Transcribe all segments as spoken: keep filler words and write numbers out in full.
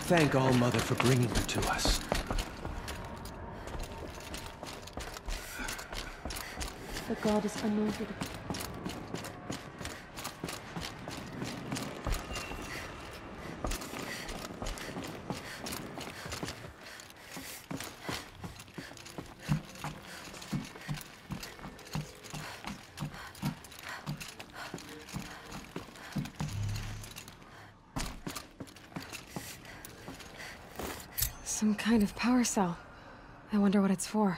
thank All-Mother for bringing her to us. The goddess anointed. Some kind of power cell. I wonder what it's for.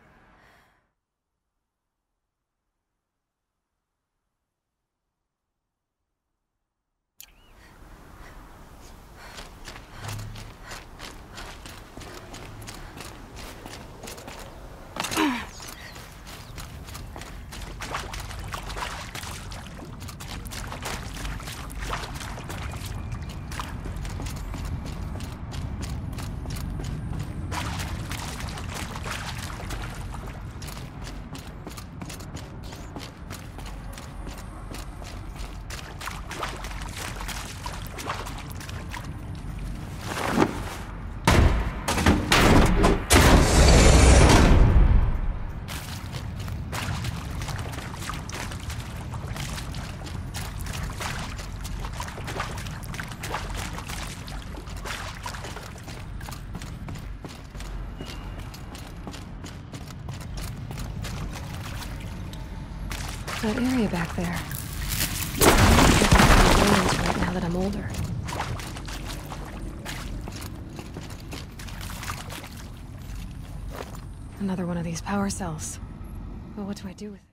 That area back there. I'm right now that I'm older. Another one of these power cells. Well, what do I do with it?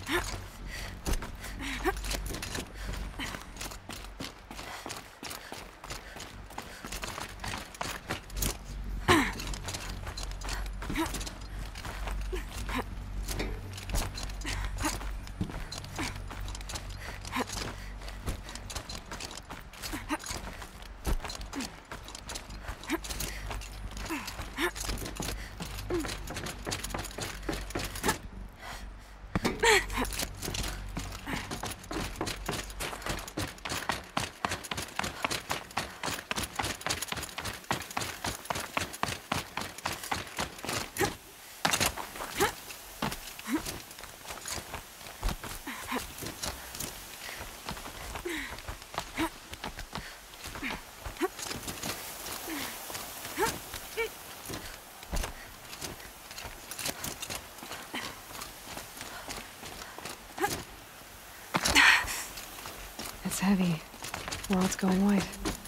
It's heavy. Well, it's going white.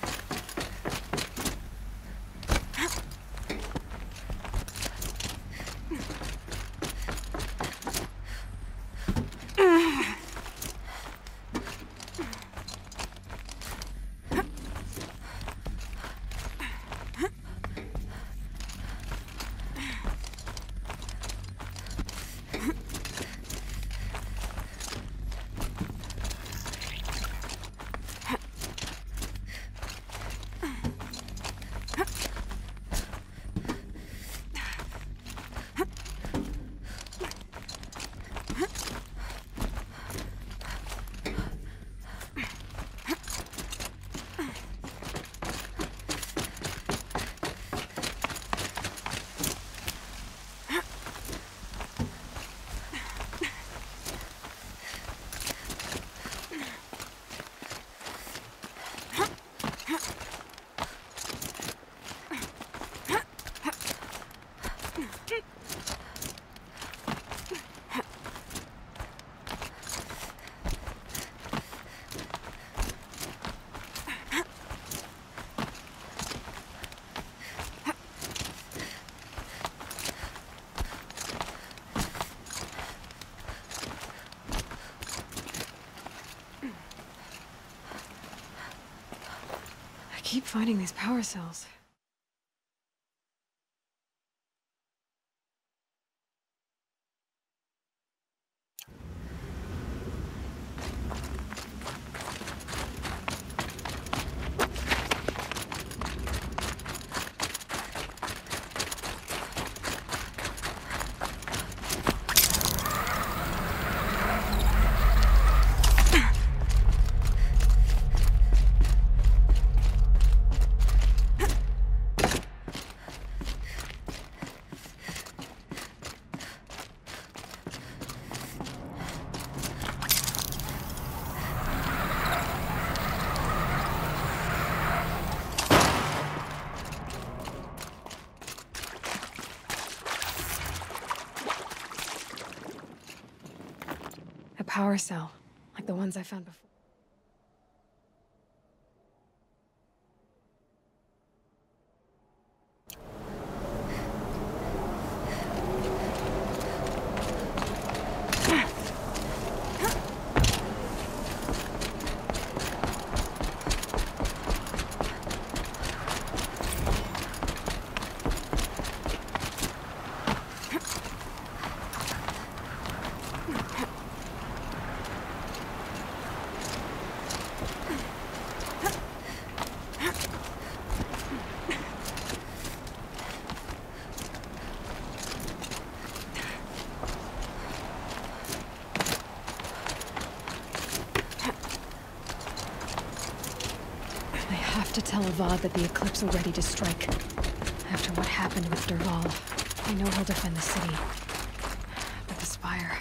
I keep finding these power cells. A power cell, like the ones I found before. I have to tell Avad that the Eclipse are ready to strike. After what happened with Dervahl, I know he'll defend the city. But the Spire...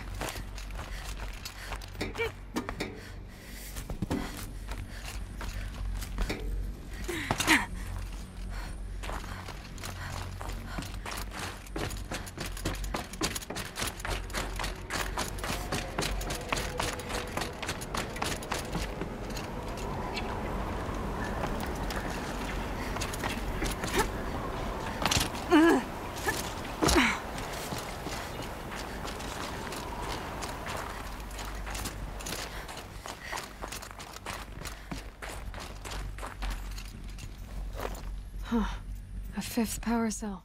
Huh. A fifth power cell.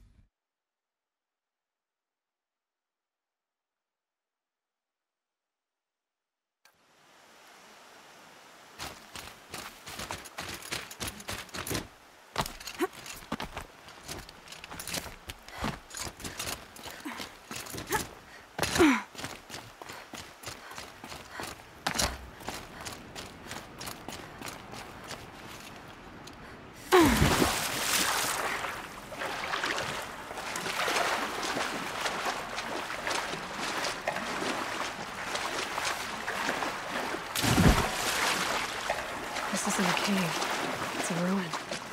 This isn't a cave. It's a ruin.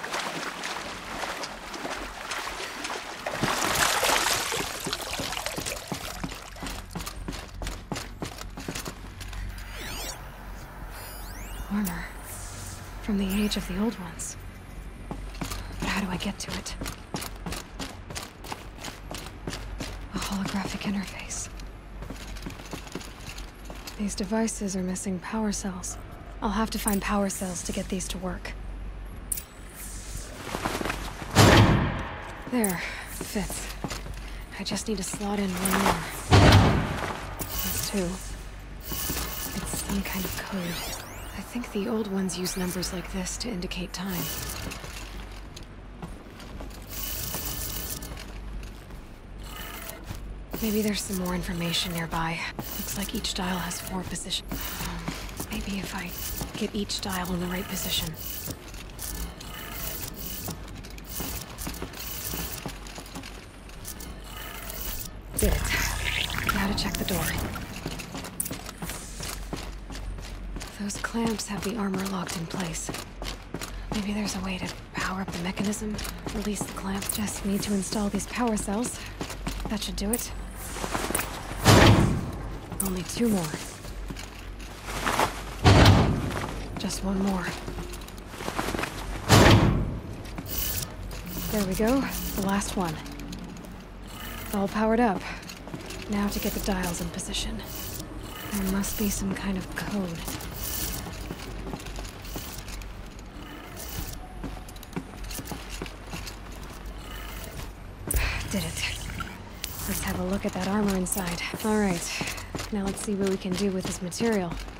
Armor. From the age of the old ones. But how do I get to it? A holographic interface. These devices are missing power cells. I'll have to find power cells to get these to work. There, fits. I just need to slot in one more. That's two. It's some kind of code. I think the old ones use numbers like this to indicate time. Maybe there's some more information nearby. Looks like each dial has four positions. Maybe if I get each dial in the right position. Did it. Now to check the door. Those clamps have the armor locked in place. Maybe there's a way to power up the mechanism, release the clamp. Just need to install these power cells. That should do it. Only two more. Just one more. There we go. The last one. All powered up. Now to get the dials in position. There must be some kind of code. Did it. Let's have a look at that armor inside. All right. Now let's see what we can do with this material.